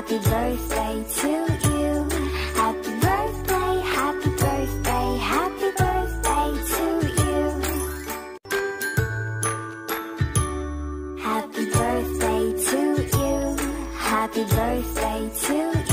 Happy birthday to you. Happy birthday, happy birthday, happy birthday to you. Happy birthday to you. Happy birthday to you.